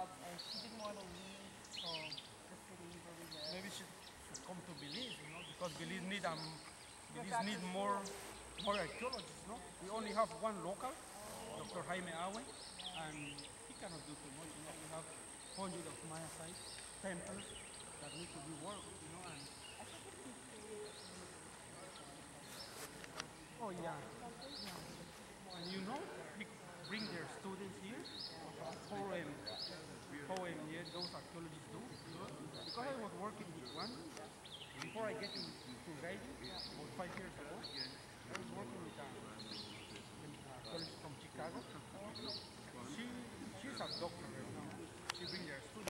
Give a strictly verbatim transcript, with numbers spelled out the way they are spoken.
jobs, and she didn't want to leave um, the city where we live. Maybe she should come to Belize, you know, because Belize need um, Go Belize back need to more school. more archaeologists, no? We only have one local, Doctor Jaime Awe, and he cannot do too much, you know. We have hundreds of Maya sites, temples that need to be worked, you know, and I think if you create a university or something like that, oh yeah, something, more. and you know, we bring their students here. How um, how um, yeah, those archaeologists do, you know, because I was working with one before I get into to guiding about five years ago. I was working with a an archaeologist from Chicago. Oh, okay. She she's a doctor right now. She brings their students.